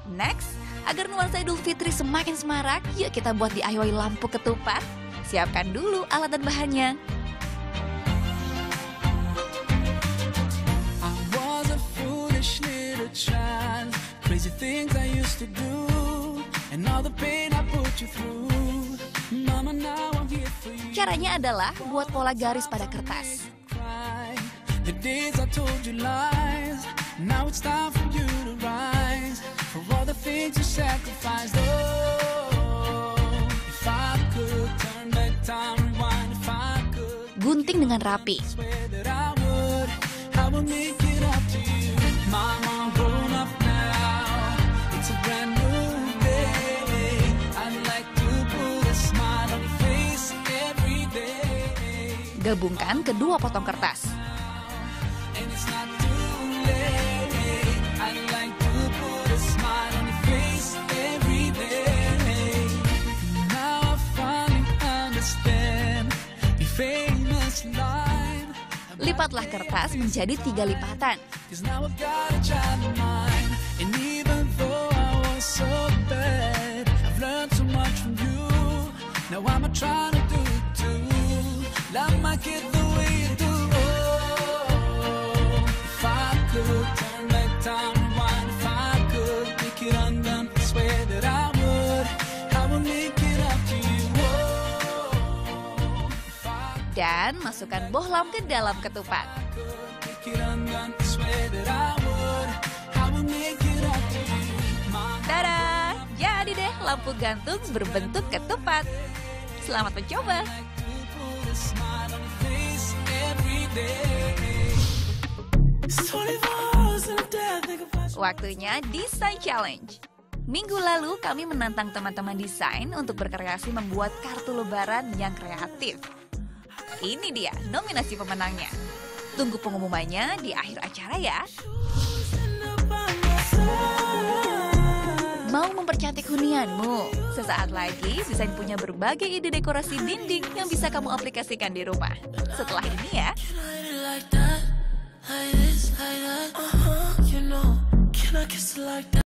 Next, agar nuansa Idul Fitri semakin semarak, yuk kita buat DIY lampu ketupat. Siapkan dulu alat dan bahannya. Caranya adalah buat pola garis pada kertas. Gunting dengan rapi. Gabungkan kedua potong kertas. Lipatlah kertas menjadi 3 lipatan. Dan masukkan bohlam ke dalam ketupat. Tada! Jadi deh lampu gantung berbentuk ketupat. Selamat mencoba! Waktunya Design Challenge. Minggu lalu kami menantang teman-teman desain untuk berkreasi membuat kartu lebaran yang kreatif. Ini dia nominasi pemenangnya. Tunggu pengumumannya di akhir acara ya. Mau mempercantik hunianmu? Sesaat lagi Desain punya berbagai ide dekorasi dinding yang bisa kamu aplikasikan di rumah. Setelah ini ya.